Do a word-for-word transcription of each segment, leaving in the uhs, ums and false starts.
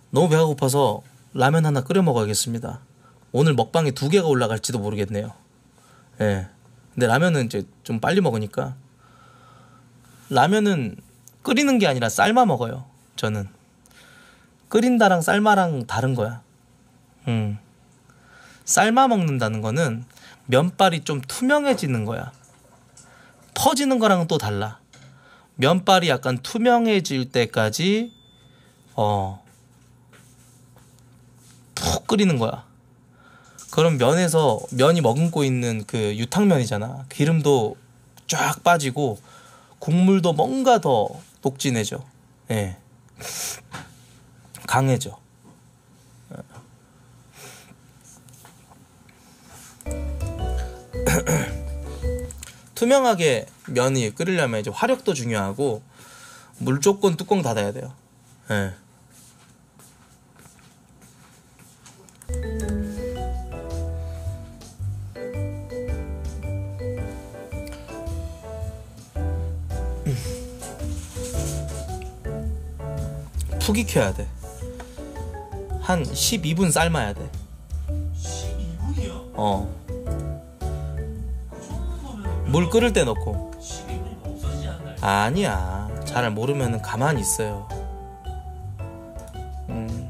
너무 배가 고파서 라면 하나 끓여 먹어야겠습니다. 오늘 먹방에 두 개가 올라갈지도 모르겠네요. 예. 근데 라면은 이제 좀 빨리 먹으니까. 라면은 끓이는 게 아니라 삶아 먹어요. 저는. 끓인다랑 삶아랑 다른 거야. 음. 삶아 먹는다는 거는 면발이 좀 투명해지는 거야. 퍼지는 거랑은 또 달라. 면발이 약간 투명해질 때까지 어, 푹 끓이는 거야. 그럼 면에서 면이 머금고 있는 그 유탕면이잖아. 기름도 쫙 빠지고 국물도 뭔가 더 녹진해져. 예. 강해져. 투명하게 면이 끓이려면 이제 화력도 중요하고 무조건 뚜껑 닫아야 돼요. 예. 푹 익혀야 돼. 한 십이 분 삶아야 돼. 십이 분이요? 어. 물 끓을 때 넣고. 십이 분이면 없어지지 않나요? 아니야. 잘 모르면 가만히 있어요. 음.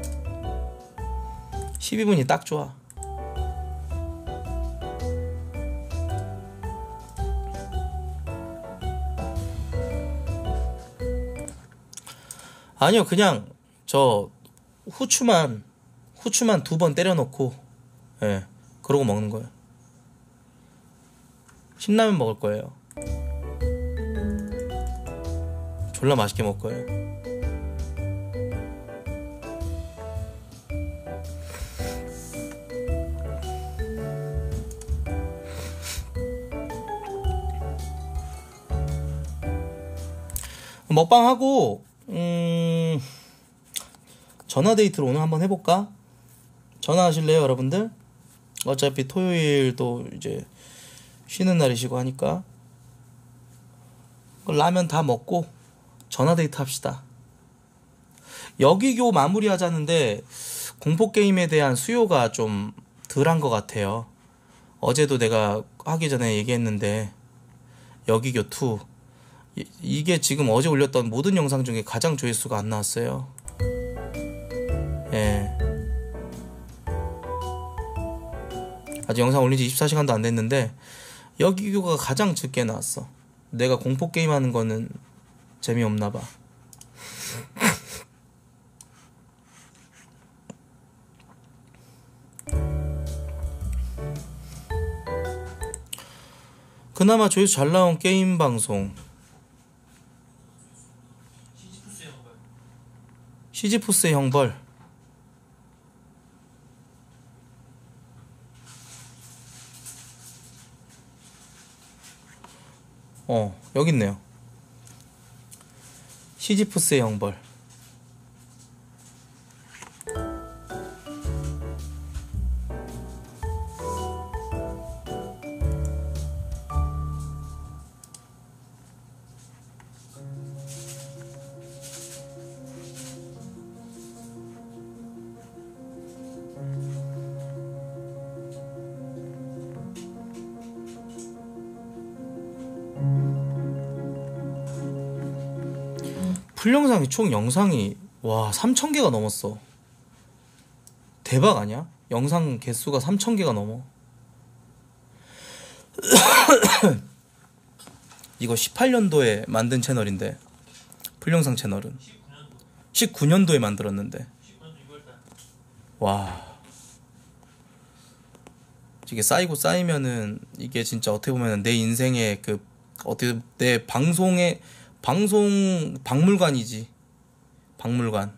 십이 분이 딱 좋아. 아니요, 그냥 저 후추만 후추만 두 번 때려 넣고, 예, 그러고 먹는 거예요. 신라면 먹을 거예요. 졸라 맛있게 먹을 거예요. 먹방하고 음... 전화데이트를 오늘 한번 해볼까? 전화하실래요, 여러분들? 어차피 토요일도 이제 쉬는 날이시고 하니까 라면 다 먹고 전화데이트 합시다. 여기교 마무리 하자는데 공포게임에 대한 수요가 좀 덜한 것 같아요. 어제도 내가 하기 전에 얘기했는데 여기교 투 이, 이게 지금 어제 올렸던 모든 영상 중에 가장 조회수가 안 나왔어요. 예. 아직 영상 올린 지 이십사 시간도 안 됐는데 여기교가 가장 적게 나왔어. 내가 공포게임 하는 거는 재미없나봐. 그나마 조회수 잘 나온 게임 방송 시지푸스의 형벌. 어, 여기 있네요. 시지푸스의 형벌. 풀영상이 총 영상이 와 삼천 개가 넘었어. 대박 아니야? 영상 개수가 삼천 개가 넘어. 이거 십팔 년도에 만든 채널인데 풀영상 채널은 십구 년도에 만들었는데 와 이게 쌓이고 쌓이면은 이게 진짜 어떻게 보면 내 인생의 그 어떻게 내 방송의 방송 박물관이지. 박물관.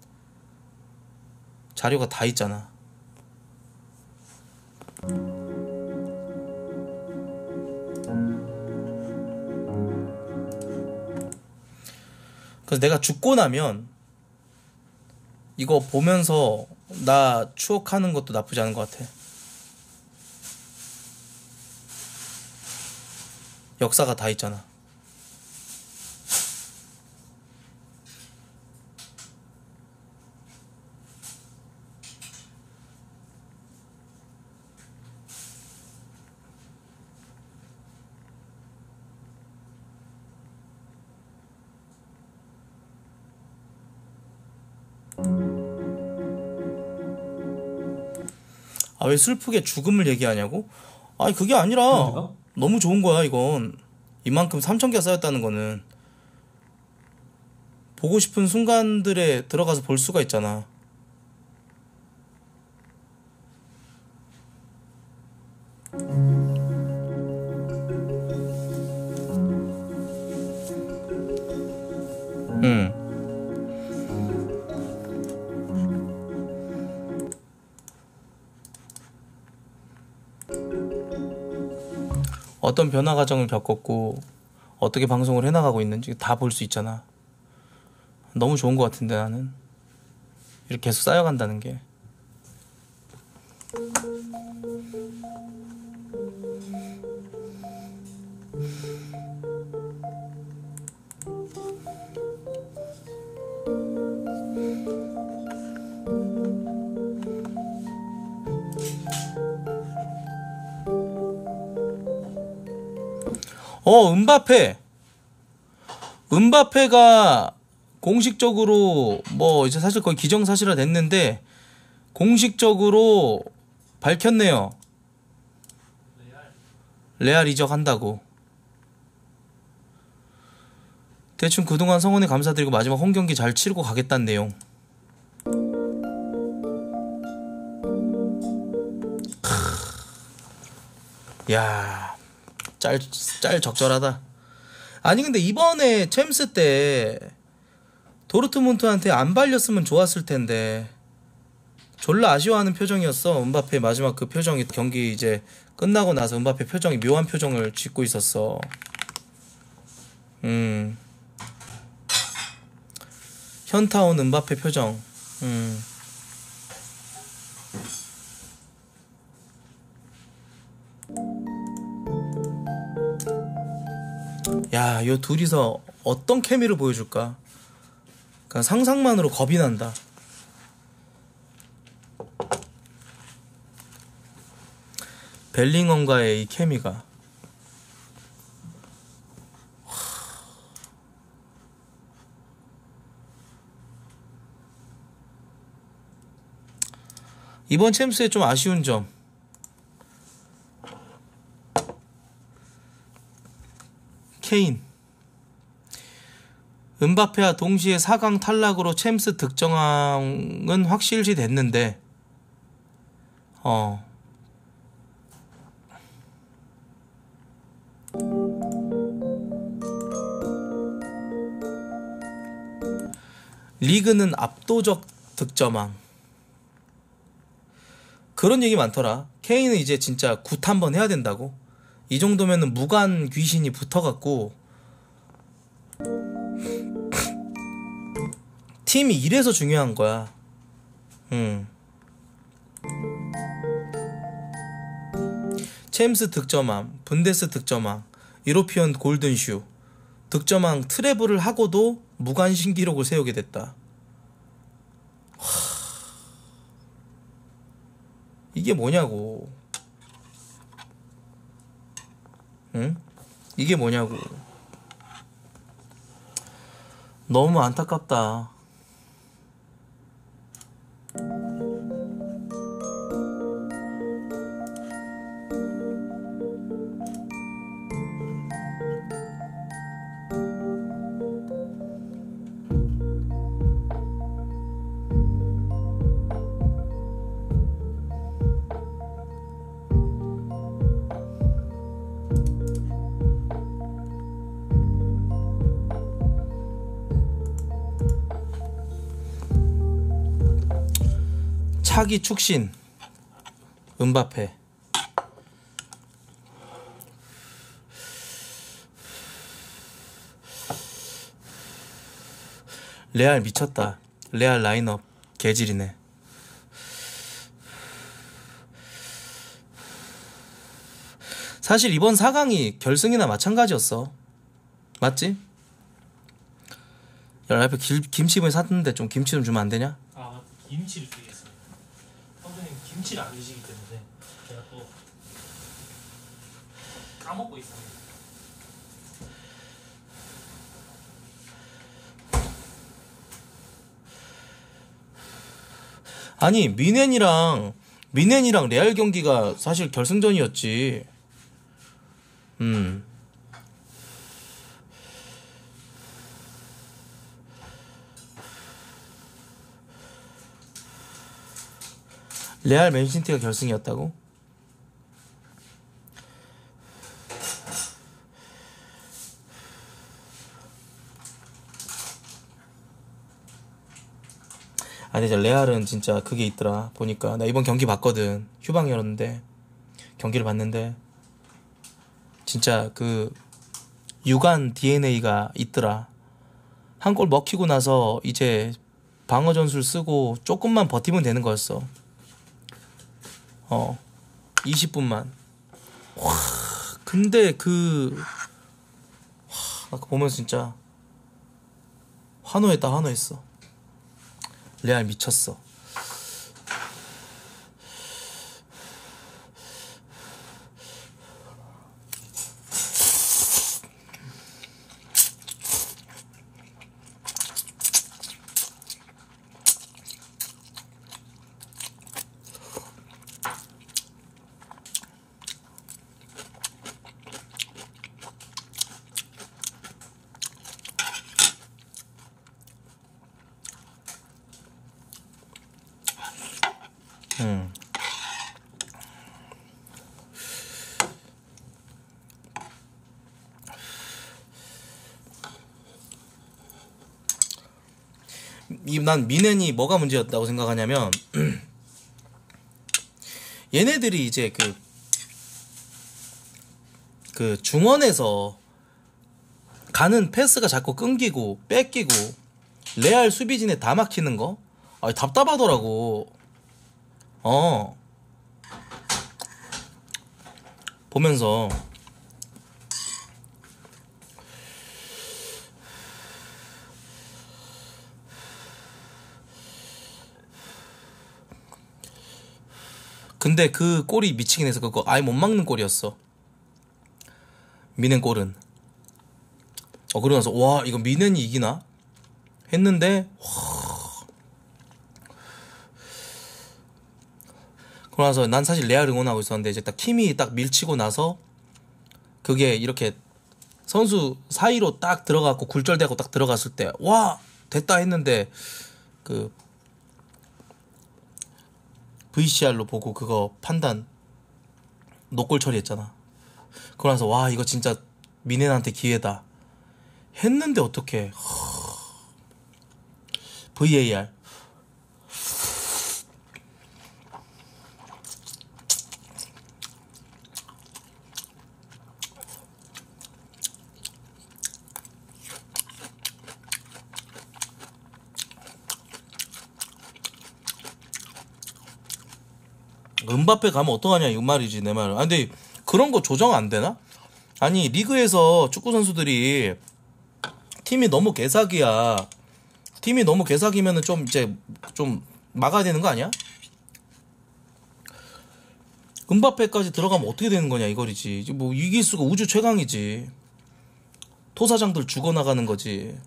자료가 다 있잖아. 그래서 내가 죽고 나면 이거 보면서 나 추억하는 것도 나쁘지 않은 것 같아. 역사가 다 있잖아. 아, 왜 슬프게 죽음을 얘기하냐고? 아니, 그게 아니라 그런가? 너무 좋은 거야, 이건. 이만큼 삼천 개가 쌓였다는 거는 보고 싶은 순간들에 들어가서 볼 수가 있잖아. 응. 어떤 변화 과정을 겪었고 어떻게 방송을 해나가고 있는지 다 볼 수 있잖아. 너무 좋은 것 같은데 나는 이렇게 계속 쌓여간다는 게. 어, 음바페. 음바페가 공식적으로 뭐 이제 사실 거의 기정사실화 됐는데 공식적으로 밝혔네요. 레알 이적한다고. 대충 그동안 성원에 감사드리고 마지막 홈경기 잘 치르고 가겠다는 내용. 크. 야, 짤, 짤 적절하다. 아니 근데 이번에 챔스 때 도르트문트한테 안 발렸으면 좋았을 텐데 졸라 아쉬워하는 표정이었어. 음바페 마지막 그 표정이 경기 이제 끝나고 나서 음바페 표정이 묘한 표정을 짓고 있었어. 음. 현타 온 음바페 표정. 음. 야, 요 둘이서 어떤 케미를 보여줄까? 그러니까 상상만으로 겁이 난다. 벨링엄과의 이 케미가. 이번 챔스의 좀 아쉬운 점. 케인. 음바페와 동시에 사 강 탈락으로 챔스 득점왕은 확실시 됐는데 어 리그는 압도적 득점왕. 그런 얘기 많더라. 케인은 이제 진짜 굿 한번 해야 된다고. 이 정도면은 무관 귀신이 붙어갖고 팀이 이래서 중요한 거야. 음. 챔스 득점왕, 분데스 득점왕, 유로피언 골든슈 득점왕 트래블을 하고도 무관 신기록을 세우게 됐다. 하... 이게 뭐냐고. 응? 이게 뭐냐고. 너무 안타깝다. 차기 축신 음바페. 레알 미쳤다. 레알 라인업 개질이네. 사실 이번 사 강이 결승이나 마찬가지였어. 맞지? 야, 앞에 김치를 샀는데 좀 김치 좀 주면 안 되냐? 아 맞다. 김치를 드리겠습니다. 선생님 김치를 안 드시기 때문에 제가 또 까먹고 있습니다. 아니 미넨이랑 미넨이랑 레알 경기가 사실 결승전이었지. 음. 레알 맨시티가 결승이었다고? 아니 이제 레알은 진짜 그게 있더라. 보니까 나 이번 경기 봤거든. 휴방이었는데 경기를 봤는데 진짜 그 유관 디엔에이가 있더라. 한 골 먹히고 나서 이제 방어 전술 쓰고 조금만 버티면 되는 거였어. 어 이십 분만. 와 근데 그 와, 나 그거 보면서 진짜 환호했다 환호했어. 레알 미쳤어. 음. 이, 난 미넨이 뭐가 문제였다고 생각하냐면 얘네들이 이제 그, 그 중원에서 가는 패스가 자꾸 끊기고 뺏기고 레알 수비진에 다 막히는 거? 아 답답하더라고. 어 보면서 근데 그 골이 미치긴 해서 그거 아예 못 막는 골이었어. 미넨 골은. 어 그러고 나서 와 이거 미넨이 이기나 했는데 와. 그러고 나서 난 사실 레알 응원하고 있었는데 이제 딱 킴이 딱 밀치고 나서 그게 이렇게 선수 사이로 딱 들어가고 굴절되고 딱 들어갔을 때 와 됐다 했는데 그 브이씨알로 보고 그거 판단 노골 처리했잖아. 그러고 나서 와 이거 진짜 미넨한테 기회다 했는데 어떡해. 브이에이알 음바페 가면 어떡하냐 이 말이지 내 말은. 아 근데 그런 거 조정 안 되나? 아니 리그에서 축구 선수들이 팀이 너무 개사기야. 팀이 너무 개사기면은 좀 이제 좀 막아야 되는 거 아니야? 음바페까지 들어가면 어떻게 되는 거냐 이거리지. 뭐 이길 수가 우주 최강이지. 토사장들 죽어나가는 거지.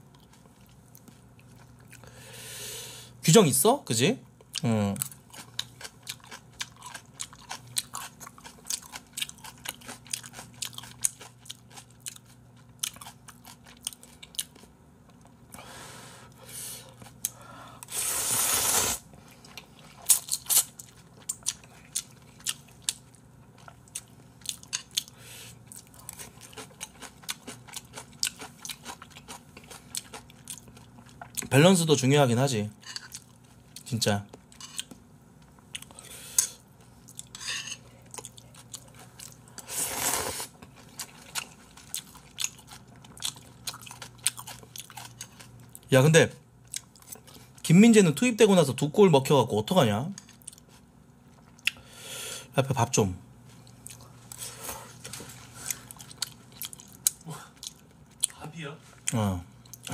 규정 있어? 그지? 응. 밸런스도 중요하긴 하지 진짜. 야 근데 김민재는 투입되고 나서 두 골 먹혀갖고 어떡하냐. 앞에 밥 좀. 밥이요? 어.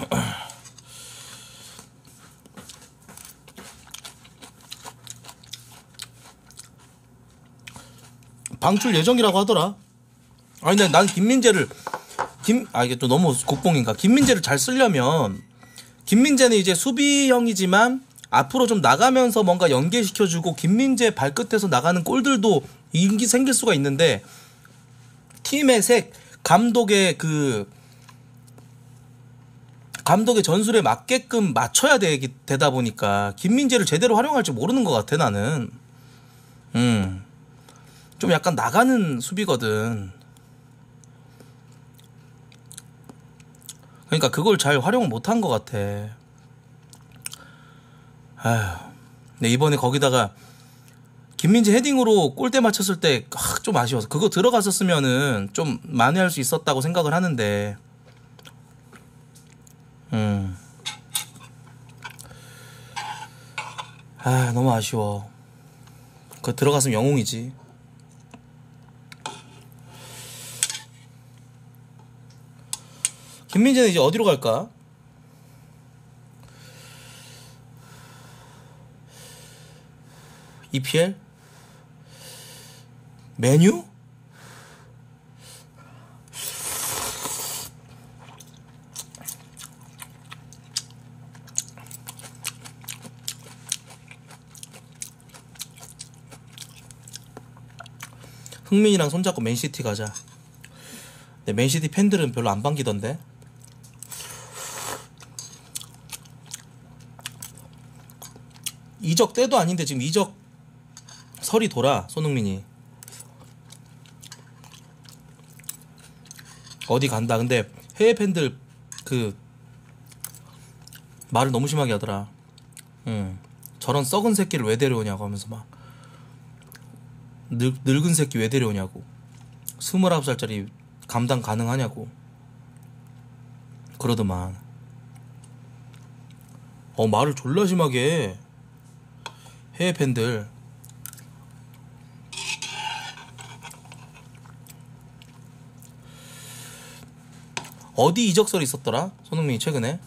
방출 예정이라고 하더라. 아니 근데 난 김민재를 김 아 이게 또 너무 국뽕인가. 김민재를 잘 쓰려면 김민재는 이제 수비형이지만 앞으로 좀 나가면서 뭔가 연계시켜주고 김민재 발끝에서 나가는 골들도 인기 생길 수가 있는데 팀의 색, 감독의 그 감독의 전술에 맞게끔 맞춰야 되기, 되다 보니까 김민재를 제대로 활용할지 모르는 것 같아 나는. 음, 좀 약간 나가는 수비거든. 그러니까 그걸 잘 활용을 못한 것 같아. 아휴, 근데 이번에 거기다가 김민재 헤딩으로 골대 맞췄을 때 좀 아쉬워서 그거 들어갔었으면은 좀 만회할 수 있었다고 생각을 하는데 음. 아, 너무 아쉬워. 그거 들어갔으면 영웅이지. 김민재는 이제 어디로 갈까? 이피엘? 메뉴? 흥민이랑 손잡고 맨시티 가자. 근데 맨시티 팬들은 별로 안 반기던데. 이적 때도 아닌데 지금 이적 설이 돌아. 손흥민이 어디 간다. 근데 해외 팬들 그 말을 너무 심하게 하더라. 응. 저런 썩은 새끼를 왜 데려오냐고 하면서 막 늙, 늙은 새끼 왜 데려오냐고. 스물아홉 살짜리 감당 가능하냐고 그러더만. 어, 말을 졸라 심하게 해. 해외 팬들. 어디 이적설이 있었더라? 손흥민이 최근에.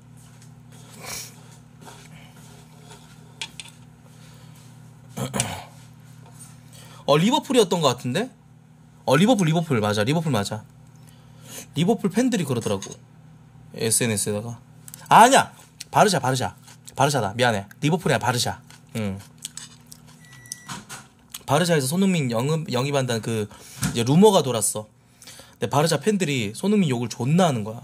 어, 리버풀이었던 것 같은데? 어, 리버풀 리버풀 맞아. 리버풀 맞아. 리버풀 팬들이 그러더라고 에스엔에스에다가. 아, 아니야, 바르샤 바르샤 바르샤다. 미안해. 리버풀이 아니라 바르샤. 응. 바르샤에서 손흥민 영입, 영입한다는 그 이제 루머가 돌았어. 근데 바르샤 팬들이 손흥민 욕을 존나 하는 거야.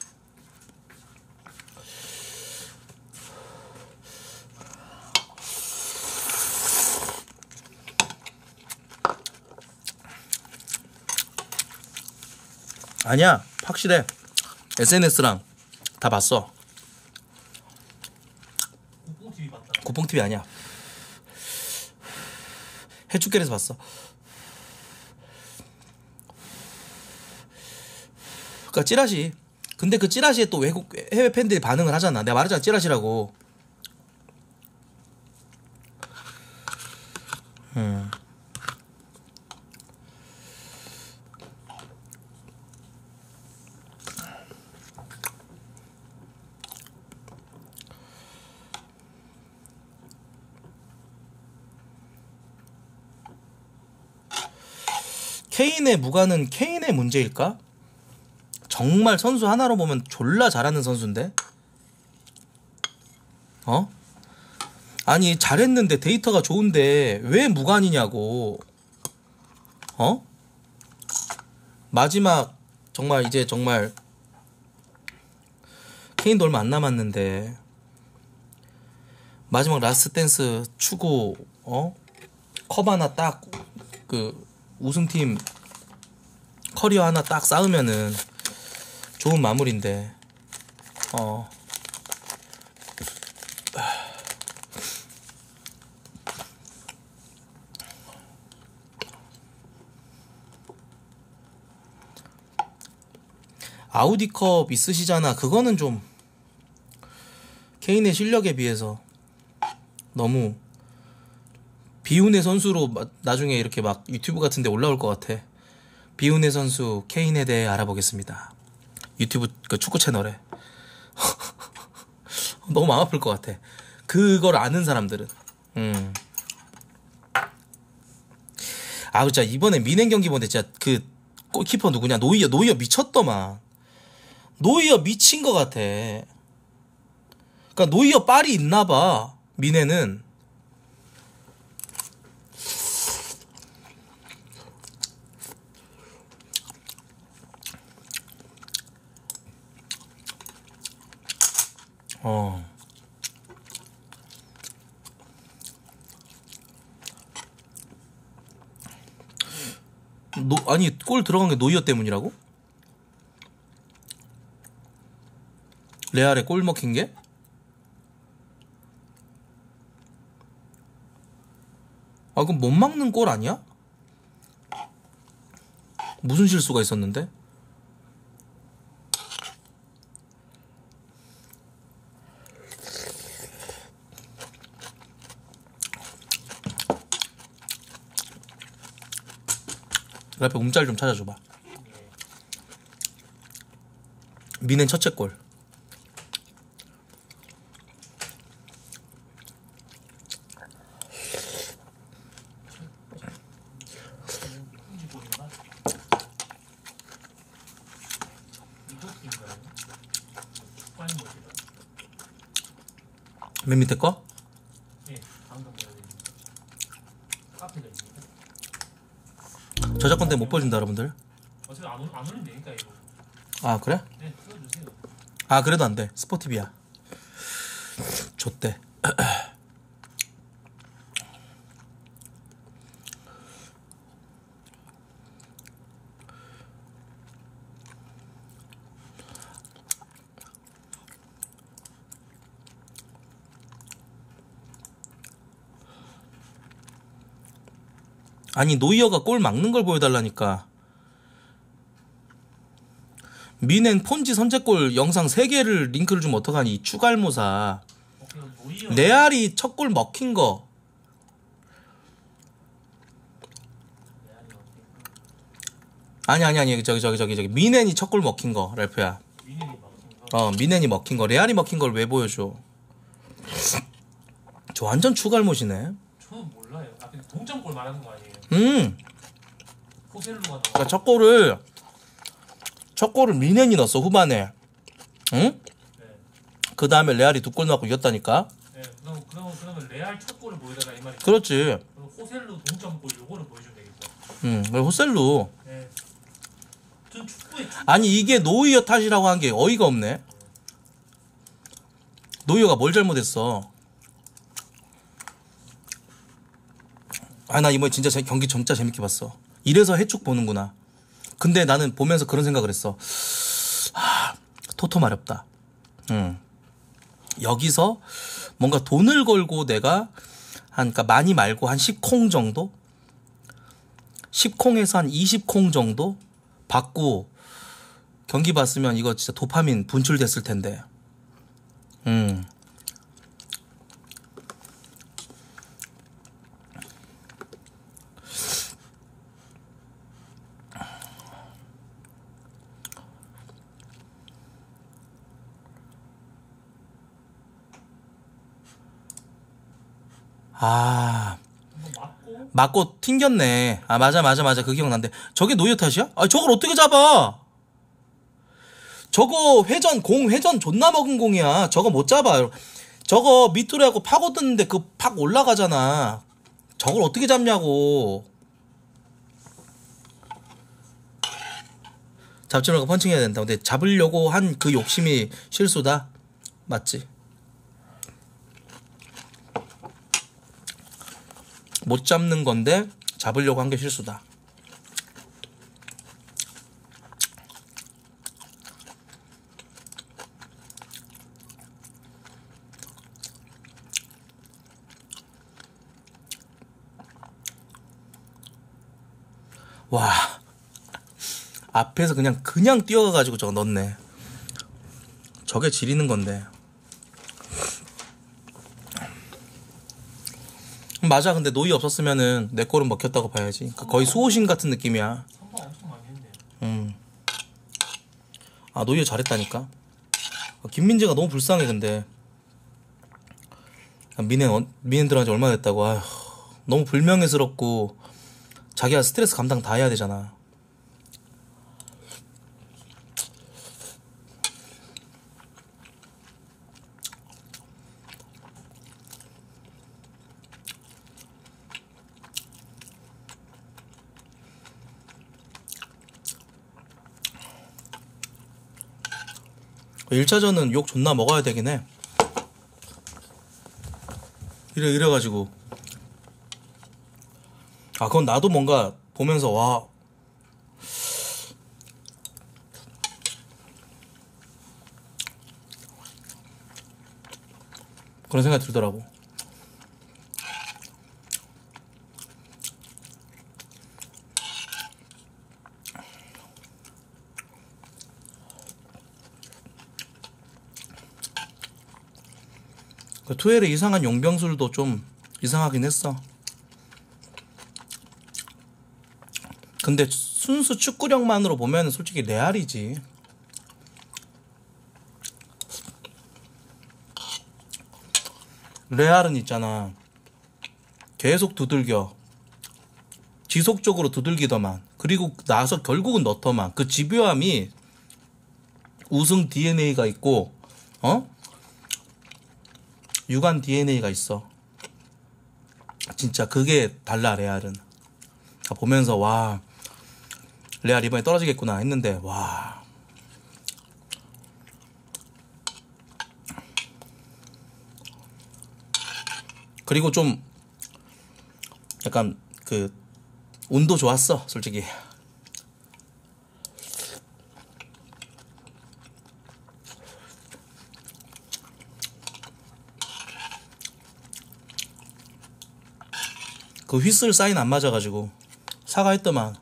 아니야, 확실해. 에스엔에스랑 다 봤어. 국뽕티비 봤다. 국뽕티비 아니야. 해축결에서 봤어. 그니까 찌라시. 근데 그 찌라시에 또 외국 해외 팬들이 반응을 하잖아. 내가 말했잖아, 찌라시라고. 음. 케인의 무관은 케인의 문제일까? 정말 선수 하나로 보면 졸라 잘하는 선수인데? 어? 아니, 잘했는데 데이터가 좋은데 왜 무관이냐고. 어? 마지막 정말 이제 정말 케인도 얼마 안 남았는데 마지막 라스트 댄스 추고 어? 컵 하나 딱 그 우승팀 커리어 하나 딱 쌓으면은 좋은 마무리인데. 어. 아우디컵 있으시잖아. 그거는 좀 케인의 실력에 비해서 너무 비운의 선수로 나중에 이렇게 막 유튜브 같은 데 올라올 것 같아. 비운의 선수 케인에 대해 알아보겠습니다. 유튜브 그 축구 채널에. 너무 마음 아플 것 같아. 그걸 아는 사람들은. 음. 아, 진짜 이번에 미넨 경기 보는데 진짜 그 골키퍼 누구냐? 노이어. 노이어 미쳤더만. 노이어 미친 것 같아. 그러니까 노이어 빨이 있나봐. 미네는 어 노, 아니 골 들어간 게 노이어 때문이라고? 레알에 골 먹힌 게? 아 그럼 못 막는 골 아니야? 무슨 실수가 있었는데? 그 앞에 움짤 좀 찾아줘봐. 미넨 첫째 골. 맨 밑에 거? 네, 방금 보여드린 카페가 있습니다. 저작권 때문에 못 보여준다 여러분들. 어차피 안, 올- 안 올리면 되니까 이거. 아 그래? 네, 틀어주세요. 아 그래도 안돼. 스포티비야. 좆대. 아니 노이어가 골 막는 걸 보여달라니까. 미넨 폰지 선제골 영상 세 개를 링크를 주면 어떡하니 이 추갈모사. 어, 그럼 노이어. 레알이 첫 골 먹힌 거. 레알이 어떻게? 아니 아니 아니 저기 저기 저기 저기 미넨이 첫 골 먹힌 거 랄프야. 위닝이 막힌 거. 어 미넨이 먹힌 거. 레알이 먹힌 걸 왜 보여줘. 저 완전 추갈못이네. 저는 몰라요. 아, 근데 동점골 말하는 거 아니에요? 음 호셀루가 넣은 그러니까 첫 골을 첫 골을 미넨이 넣었어 후반에. 응? 네. 그 다음에 레알이 두 골 넣고 이겼다니까. 네, 그럼 그럼 그러면 레알 첫 골을 보여달라 이 말이죠. 그렇지. 그럼 호셀루 동점골 요거를 보여주면 되겠죠. 응. 그리고 호셀루. 네. 전 축구에 축... 아니 이게 노이어 탓이라고 한 게 어이가 없네. 노이어가 뭘 잘못했어. 아 나 이번에 진짜 재- 경기 진짜 재밌게 봤어. 이래서 해축 보는구나. 근데 나는 보면서 그런 생각을 했어. 하, 토토 마렵다. 응. 여기서 뭔가 돈을 걸고 내가 한 그러니까 많이 말고 한 십 콩 정도? 십 콩에서 한 이십 콩 정도 받고 경기 봤으면 이거 진짜 도파민 분출됐을 텐데. 음. 아, 한번 맞고 맞고 튕겼네. 아, 맞아, 맞아, 맞아. 그 기억난데. 저게 노이어 탓이야? 아, 저걸 어떻게 잡아? 저거 회전, 공, 회전 존나 먹은 공이야. 저거 못 잡아. 저거 밑으로 하고 파고드는데 그 팍 올라가잖아. 저걸 어떻게 잡냐고. 잡지 말고 펀칭 해야 된다. 근데 잡으려고 한 그 욕심이 실수다? 맞지? 못 잡는 건데 잡으려고 한 게 실수다. 와, 앞에서 그냥 그냥 뛰어가가지고 저거 넣네. 저게 지리는 건데. 맞아. 근데 노이 없었으면은 내 골은 먹혔다고 봐야지. 그러니까 거의 수호신 같은 느낌이야. 선방 엄청 많이 했네요. 음. 아 노이 잘했다니까. 김민재가 너무 불쌍해. 근데 미넨 어, 미넨 들어간 지 얼마 됐다고. 아휴, 너무 불명예스럽고 자기가 스트레스 감당 다 해야 되잖아. 일 차전은 욕 존나 먹어야 되긴 해. 이래 이래가지고 아 그건 나도 뭔가 보면서 와 그런 생각이 들더라고. 그 투엘의 이상한 용병술도 좀 이상하긴 했어. 근데 순수 축구력만으로 보면 솔직히 레알이지. 레알은 있잖아 계속 두들겨 지속적으로 두들기더만. 그리고 나서 결국은 넣더만. 그 집요함이 우승 디엔에이가 있고 어? 유관 디엔에이가 있어. 진짜 그게 달라 레알은. 보면서 와 레알 이번에 떨어지겠구나 했는데 와 그리고 좀 약간 그 운도 좋았어 솔직히. 그 휘슬 사인 안 맞아가지고 사과했더만.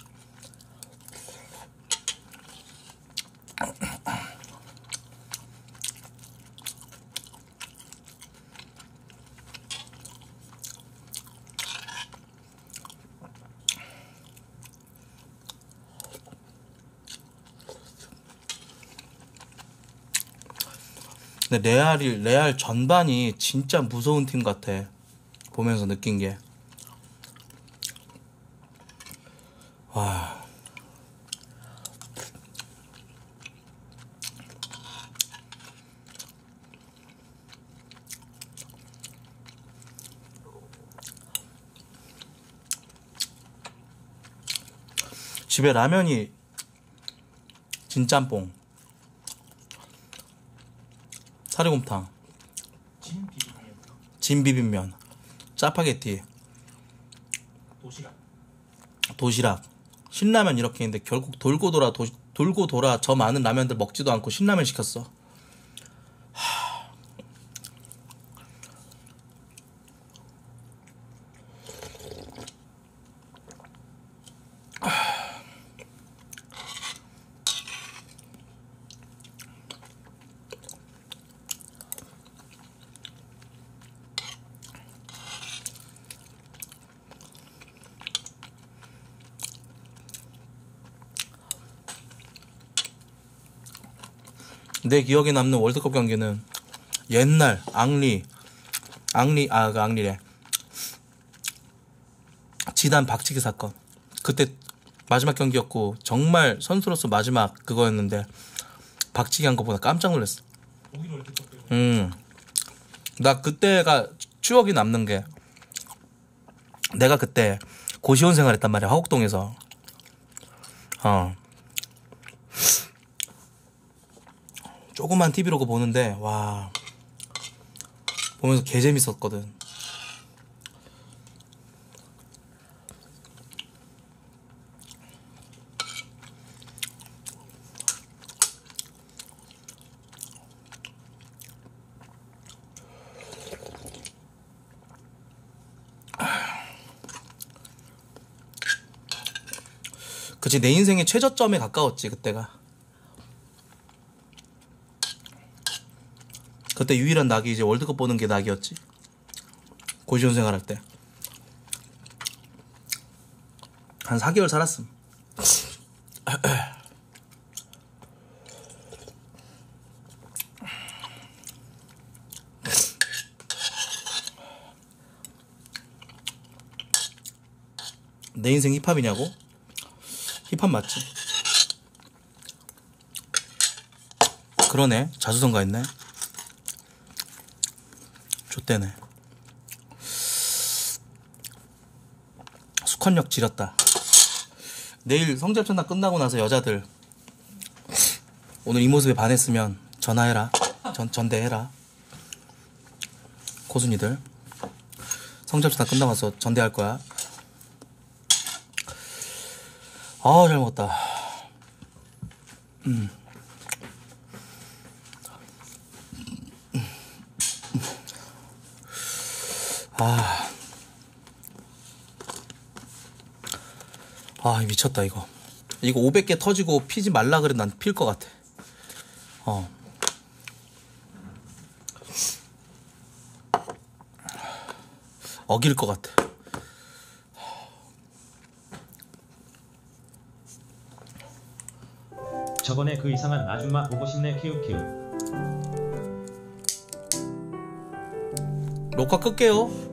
근데 레알이 레알 전반이 진짜 무서운 팀 같아. 보면서 느낀 게 와. 집에 라면이 진짬뽕, 사리곰탕, 진 비빔면, 진비빔면, 짜파게티, 도시락. 도시락, 신라면 이렇게 있는데 결국 돌고 돌아 도, 돌고 돌아 저 많은 라면들 먹지도 않고 신라면 시켰어. 내 기억에 남는 월드컵 경기는 옛날 앙리 앙리 아 그 앙리래 지단 박치기 사건. 그때 마지막 경기였고 정말 선수로서 마지막 그거였는데 박치기 한 거보다 깜짝 놀랐어. 독일 월드컵 때문에. 음, 나 그때가 추억이 남는 게 내가 그때 고시원 생활했단 말이야 화곡동에서. 어. 조그만 티비로 그거 보는데 와 보면서 개 재밌었거든. 그치 내 인생의 최저점에 가까웠지 그때가. 그때 유일한 낙이 이제 월드컵 보는 게 낙이었지. 고시원 생활할 때. 한 사 개월 살았음. 내 인생 힙합이냐고? 힙합 맞지? 그러네. 자수성가 있네. 좆대네. 숙헌력 지렸다. 내일 성접전당 끝나고 나서 여자들 오늘 이 모습에 반했으면 전화해라. 전 전대해라. 고순이들 성접시 다 끝나가서 전대할 거야. 아, 잘 먹었다. 음. 아, 아 미쳤다 이거. 이거 오백 개 터지고 피지 말라 그래. 난 필 것 같아. 어. 어길 것 같아. 저번에 그 이상한 아줌마 보고 싶네. 키우키우. 녹화 끌게요.